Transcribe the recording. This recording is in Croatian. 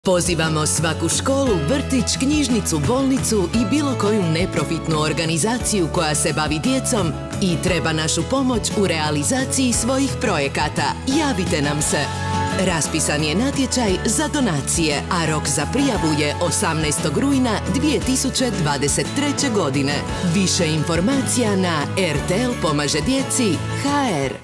Pozivamo svaku školu, vrtić, knjižnicu, bolnicu i bilo koju neprofitnu organizaciju koja se bavi djecom i treba našu pomoć u realizaciji svojih projekata. Javite nam se! Raspisan je natječaj za donacije, a rok za prijavu je 18. rujna 2023. godine. Više informacija na rtlpomažedjeci.hr.